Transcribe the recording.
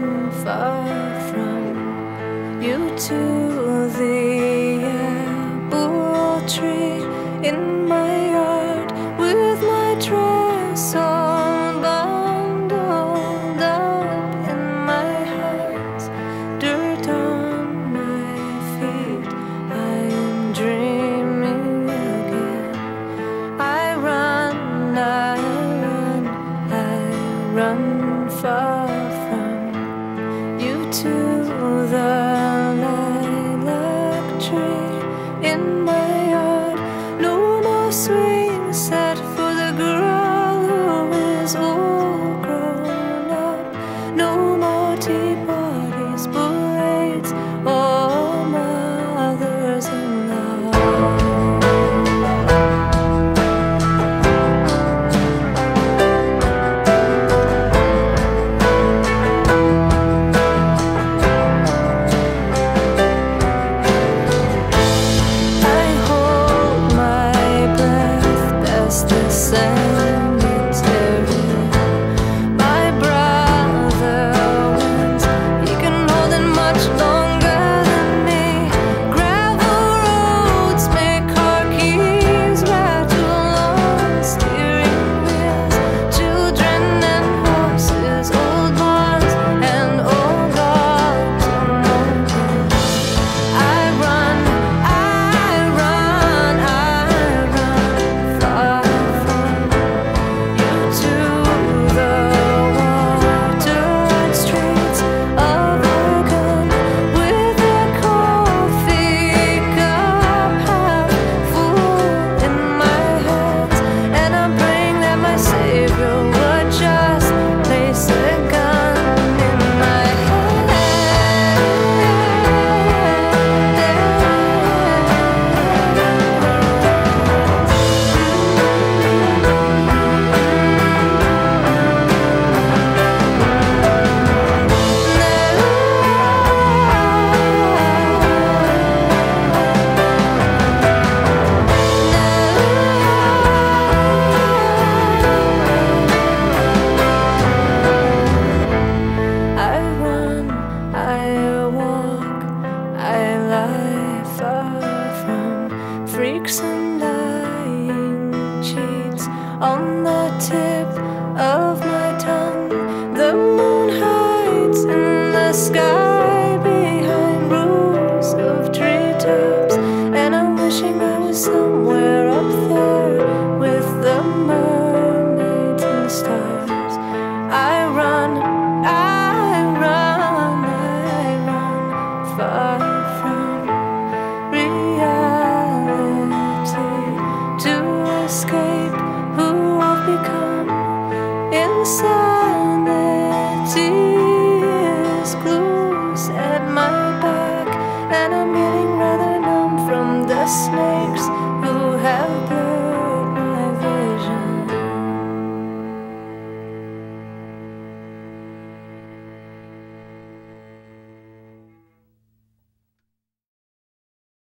far from you to the apple tree in my yard with my dress all bundled up in my hands, dirt on my feet. I am dreaming again. I run far from you to the lilac tree in my yard. No more swing set for the girl who is all grown up. No more tea parties, parades, or mothers in law. Freaks and lying cheats on the tip of my tongue. The moon hides in the sky behind rows of treetops, and I'm wishing I was somewhere up there with the mermaids and stars. I run far from reality to escape who I've become inside.